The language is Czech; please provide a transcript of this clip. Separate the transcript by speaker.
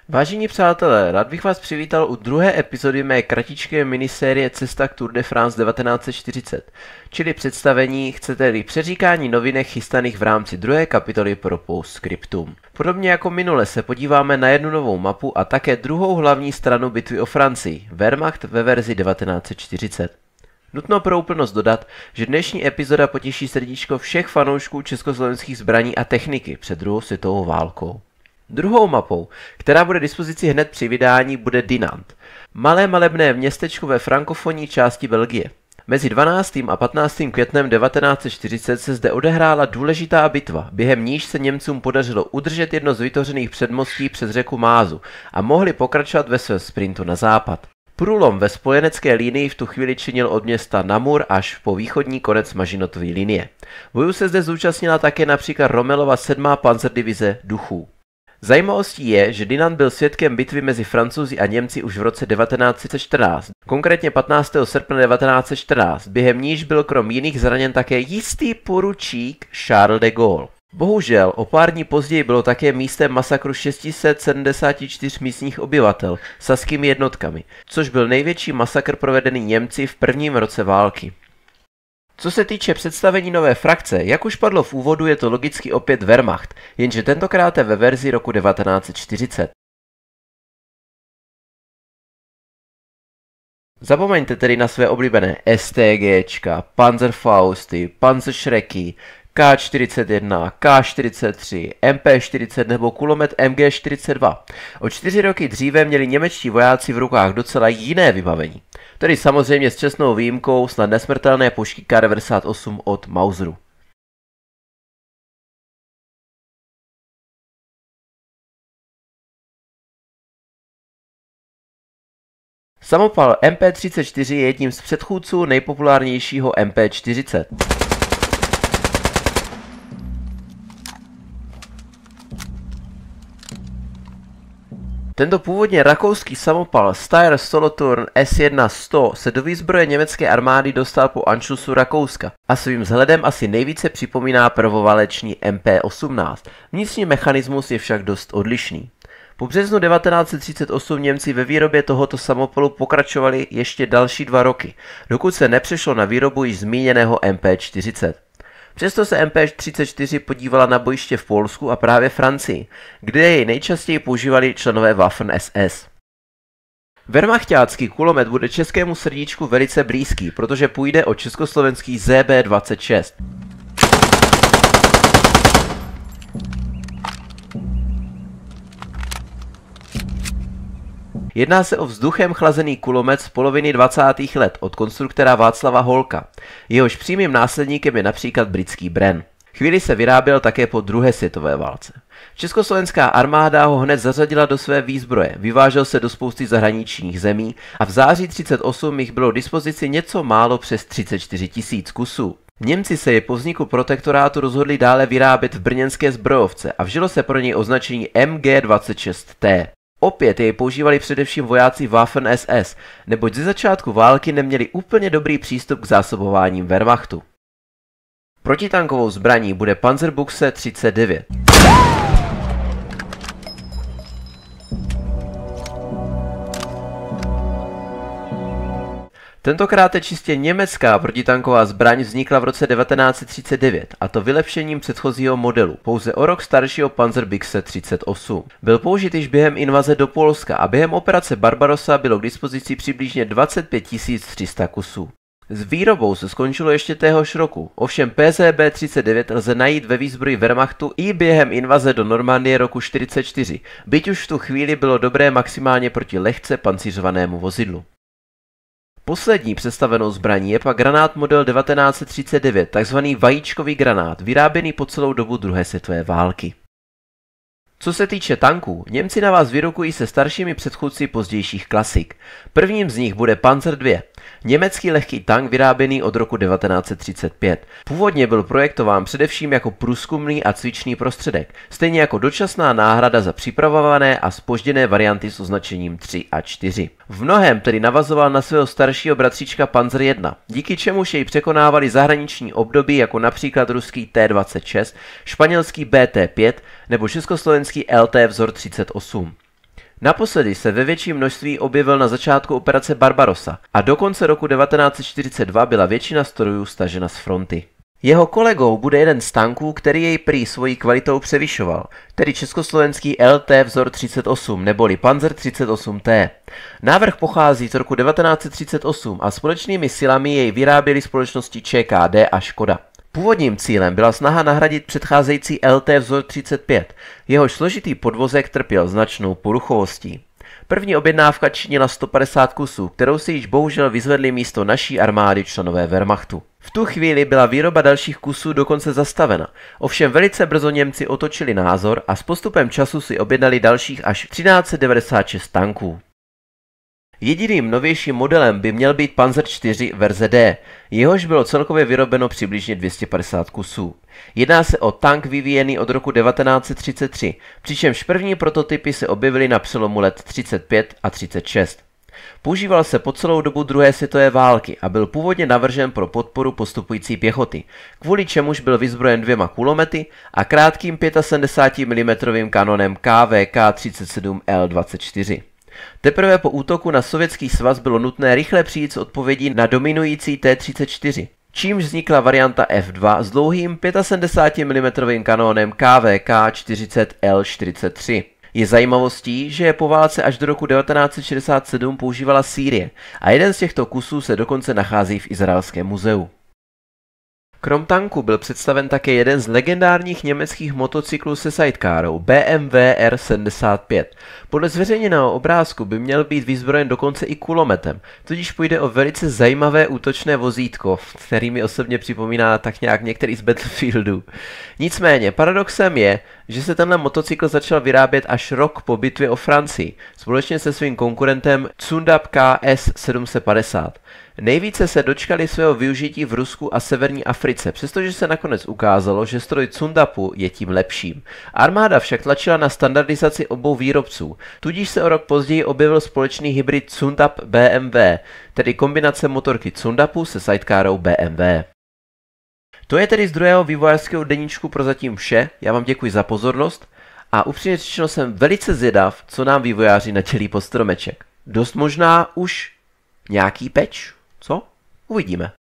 Speaker 1: Vážení přátelé, rád bych vás přivítal u druhé epizody mé kratičké minisérie Cesta k Tour de France 1940, čili představení, chcete-li přeříkání novinek chystaných v rámci druhé kapitoly pro Postscriptum. Podobně jako minule se podíváme na jednu novou mapu a také druhou hlavní stranu bitvy o Francii, Wehrmacht ve verzi 1940. Nutno pro úplnost dodat, že dnešní epizoda potěší srdíčko všech fanoušků československých zbraní a techniky před druhou světovou válkou. Druhou mapou, která bude dispozici hned při vydání, bude Dinant, malé malebné městečko ve frankofonní části Belgie. Mezi 12. a 15. květnem 1940 se zde odehrála důležitá bitva, během níž se Němcům podařilo udržet jedno z vytvořených předmostí přes řeku Mázu a mohli pokračovat ve svém sprintu na západ. Průlom ve spojenecké linii v tu chvíli činil od města Namur až po východní konec Maginotové linie. Boju se zde zúčastnila také například Rommelova 7. panzerdivize Duchů. Zajímavostí je, že Dinant byl svědkem bitvy mezi Francouzi a Němci už v roce 1914, konkrétně 15. srpna 1914, během níž byl krom jiných zraněn také jistý poručík Charles de Gaulle. Bohužel, o pár dní později bylo také místem masakru 674 místních obyvatel saskými jednotkami, což byl největší masakr provedený Němci v prvním roce války. Co se týče představení nové frakce, jak už padlo v úvodu, je to logicky opět Wehrmacht, jenže tentokrát je ve verzi roku 1940. Zapomeňte tedy na své oblíbené STGčka, Panzerfausty, Panzerschrecky, K41, K43, MP40 nebo kulomet MG42. O 4 roky dříve měli němečtí vojáci v rukách docela jiné vybavení. Tedy samozřejmě s čestnou výjimkou snad nesmrtelné pušky K98 od Mauseru. Samopal MP34 je jedním z předchůdců nejpopulárnějšího MP40. Tento původně rakouský samopal Steyr Solothurn S1-100 se do výzbroje německé armády dostal po Anschlussu Rakouska a svým vzhledem asi nejvíce připomíná prvoválečný MP18. Vnitřní mechanismus je však dost odlišný. Po březnu 1938 Němci ve výrobě tohoto samopalu pokračovali ještě další 2 roky, dokud se nepřešlo na výrobu již zmíněného MP40. Přesto se MP34 podívala na bojiště v Polsku a právě Francii, kde jej nejčastěji používali členové Waffen-SS. Wehrmachťácký kulomet bude českému srdíčku velice blízký, protože půjde o československý ZB26. Jedná se o vzduchem chlazený kulomet z poloviny 20. let od konstruktora Václava Holka. Jehož přímým následníkem je například britský Bren. Chvíli se vyráběl také po druhé světové válce. Československá armáda ho hned zařadila do své výzbroje, vyvážel se do spousty zahraničních zemí a v září 1938 jich bylo k dispozici něco málo přes 34 000 kusů. Němci se je po vzniku protektorátu rozhodli dále vyrábět v brněnské zbrojovce a vžilo se pro něj označení MG26T. Opět jej používali především vojáci Waffen-SS, neboť ze začátku války neměli úplně dobrý přístup k zásobováním Wehrmachtu. Protitankovou zbraní bude Panzerbuchse 39. Tentokrát je čistě německá protitanková zbraň vznikla v roce 1939, a to vylepšením předchozího modelu, pouze o rok staršího Panzerbuchse 38. Byl použit již během invaze do Polska a během operace Barbarossa bylo k dispozici přibližně 25 300 kusů. S výrobou se skončilo ještě téhož roku, ovšem PZB-39 lze najít ve výzbroji Wehrmachtu i během invaze do Normandie roku 1944, byť už v tu chvíli bylo dobré maximálně proti lehce pancířovanému vozidlu. Poslední představenou zbraní je pak granát model 1939, takzvaný vajíčkový granát, vyráběný po celou dobu druhé světové války. Co se týče tanků, Němci na vás vyrukují se staršími předchůdci pozdějších klasik. Prvním z nich bude Panzer II, německý lehký tank vyráběný od roku 1935. Původně byl projektován především jako průzkumný a cvičný prostředek, stejně jako dočasná náhrada za připravované a zpožděné varianty s označením 3 a 4. V mnohém tedy navazoval na svého staršího bratříčka Panzer I, díky čemuž jej překonávali zahraniční období jako například ruský T-26, španělský BT-5 nebo československý LT vzor 38. Naposledy se ve větším množství objevil na začátku operace Barbarossa a do konce roku 1942 byla většina strojů stažena z fronty. Jeho kolegou bude jeden z tanků, který jej prý svojí kvalitou převyšoval, tedy československý LT vzor 38 neboli Panzer 38T. Návrh pochází z roku 1938 a společnými silami jej vyráběly společnosti ČKD a Škoda. Původním cílem byla snaha nahradit předcházející LT vzor 35, jehož složitý podvozek trpěl značnou poruchovostí. První objednávka činila 150 kusů, kterou si již bohužel vyzvedli místo naší armády členové Wehrmachtu. V tu chvíli byla výroba dalších kusů dokonce zastavena, ovšem velice brzo Němci otočili názor a s postupem času si objednali dalších až 1396 tanků. Jediným novějším modelem by měl být Panzer IV verze D, jehož bylo celkově vyrobeno přibližně 250 kusů. Jedná se o tank vyvíjený od roku 1933, přičemž první prototypy se objevily na přelomu let 35 a 36. Používal se po celou dobu druhé světové války a byl původně navržen pro podporu postupující pěchoty, kvůli čemuž byl vyzbrojen 2 kulomety a krátkým 75 mm kanonem KVK-37L24. Teprve po útoku na Sovětský svaz bylo nutné rychle přijít s odpovědí na dominující T-34, čímž vznikla varianta F2 s dlouhým 75 mm kanónem KVK-40L43. Je zajímavostí, že je po válce až do roku 1967 používala Sýrie a jeden z těchto kusů se dokonce nachází v Izraelském muzeu. Krom tanku byl představen také jeden z legendárních německých motocyklů se sidecarou BMW R75. Podle zveřejněného obrázku by měl být vyzbrojen dokonce i kulometem, tudíž půjde o velice zajímavé útočné vozítko, který mi osobně připomíná tak nějak některý z Battlefieldů. Nicméně paradoxem je, že se tenhle motocykl začal vyrábět až rok po bitvě o Francii, společně se svým konkurentem Zundap KS 750. Nejvíce se dočkali svého využití v Rusku a severní Africe, přestože se nakonec ukázalo, že stroj Zundapu je tím lepším. Armáda však tlačila na standardizaci obou výrobců, tudíž se o rok později objevil společný hybrid Zundap BMW, tedy kombinace motorky Zundapu se sidecarou BMW. To je tedy z druhého vývojářského deníčku prozatím vše, já vám děkuji za pozornost a upřímně řečeno jsem velice zvědav, co nám vývojáři nadělí pod stromeček. Dost možná už nějaký patch, co? Uvidíme.